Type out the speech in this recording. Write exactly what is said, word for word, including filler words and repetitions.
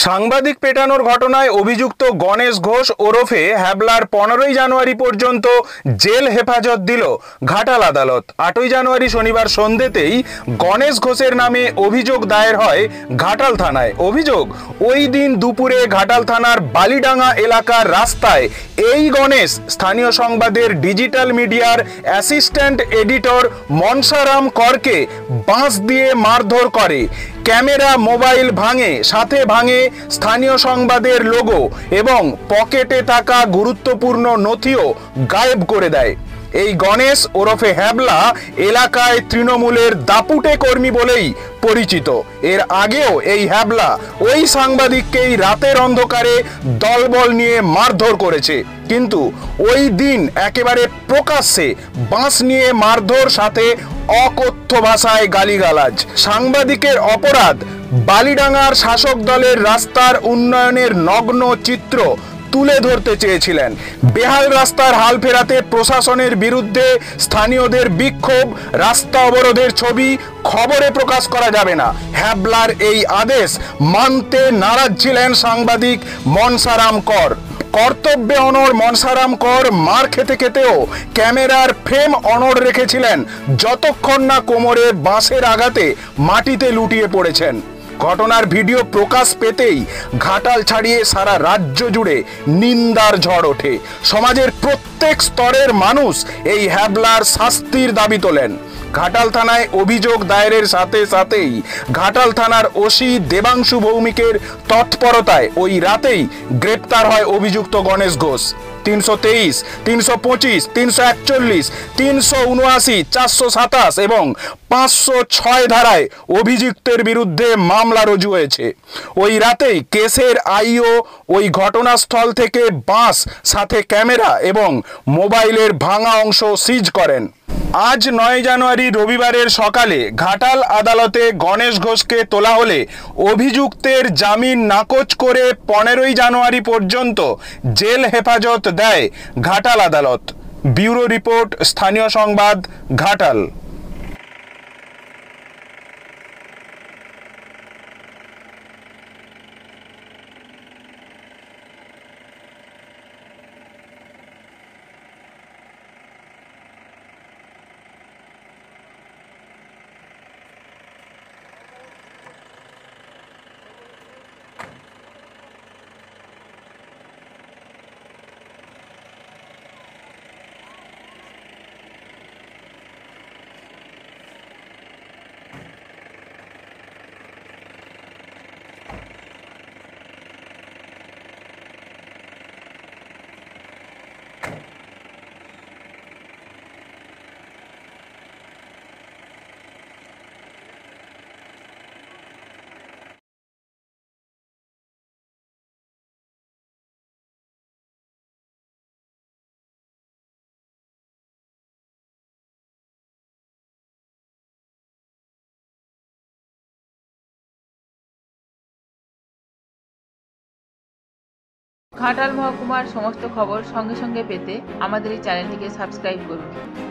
সাংবাদিক পেটানোর ঘটনায় অভিযুক্ত গণেশ ঘোষ ওরফে হ্যাবলার পনেরোই জানুয়ারি পর্যন্ত জেল হেফাজত দিল ঘাটাল আদালত। আটই জানুয়ারি শনিবার সন্ধ্যেতেই গণেশ ঘোষের নামে অভিযোগ দায়ের হয় ঘাটাল থানায়। অভিযোগ, ওই দিন দুপুরে ঘাটাল থানার বালিডাঙ্গা এলাকার রাস্তায় এই গণেশ স্থানীয় সংবাদের ডিজিটাল মিডিয়ার অ্যাসিস্ট্যান্ট এডিটর মনসারাম করকে বাঁশ দিয়ে মারধর করে, ক্যামেরা মোবাইল ভাঙে, সাথে ভাঙে স্থানীয় সংবাদের লোগো এবং পকেটে থাকা গুরুত্বপূর্ণ নথিও গায়েব করে দেয়। এই গণেশ ওরফে হ্যাবলা এলাকায় তৃণমূলের দাপুটে কর্মী বলেই পরিচিত। এর আগেও এই হ্যাবলা ওই সাংবাদিককেই রাতের অন্ধকারে দলবল নিয়ে মারধর করেছে, কিন্তু ওই দিন একেবারে প্রকাশ্যে বাঁশ নিয়ে মারধর, সাথে অকথ্য ভাষায় গালিগালাজ। সাংবাদিকের অপরাধ, বালিডাঙ্গার শাসক দলের রাস্তার উন্নয়নের নগ্ন চিত্র তুলে ধরতে চেয়েছিলেন। বেহাল রাস্তার হাল ফেরাতে প্রশাসনের বিরুদ্ধে স্থানীয়দের বিক্ষোভ, রাস্তা অবরোধের ছবি খবরে প্রকাশ করা যাবে না। হ্যাবলার এই আদেশ মানতে নারাজ ছিলেন সাংবাদিক মনসারাম কর। কর্তব্যে অনড় মনসারাম কর মার খেতে খেতেও ক্যামেরার ফ্রেম অনড় রেখেছিলেন, যতক্ষণ না কোমরে বাঁশের আঘাতে মাটিতে লুটিয়ে পড়েছেন। ঘটনার ভিডিও প্রকাশ পেতেই ঘাটাল ছাড়িয়ে সারা রাজ্য জুড়ে নিন্দার ঝড় ওঠে। সমাজের প্রত্যেক স্তরের মানুষ এই হ্যাবলার শাস্তির দাবি তোলেন। ঘাটাল থানায় অভিযোগ দায়েরের সাথে সাথেই ঘাটাল থানার ওসি দেবাংশু ভৌমিকের তৎপরতায় ওই রাতেই গ্রেপ্তার হয় অভিযুক্ত গণেশ ঘোষ। তিনশো তেইশ, তিনশো পঁচিশ, তিনশো একচল্লিশ, তিনশো উনআশি, চারশো সাতাশ এবং পাঁচশো ছয় ধারায় অভিযুক্তের বিরুদ্ধে মামলা রুজু হয়েছে। ওই রাতেই কেসের আইও ওই ঘটনাস্থল থেকে বাঁশ, সাথে ক্যামেরা এবং মোবাইলের ভাঙা অংশ সিজ করেন। আজ নয় জানুয়ারি রবিবারের সকালে ঘাটাল আদালতে গণেশ ঘোষকে তোলা হলে অভিযুক্তের জামিন নাকচ করে পনেরোই জানুয়ারি পর্যন্ত জেল হেফাজত দেয় ঘাটাল আদালত। ব্যুরো রিপোর্ট, স্থানীয় সংবাদ, ঘাটাল। ঘাটাল মহকুমার সমস্ত খবর সঙ্গে সঙ্গে পেতে আমাদের এই চ্যানেলটিকে সাবস্ক্রাইব করুন।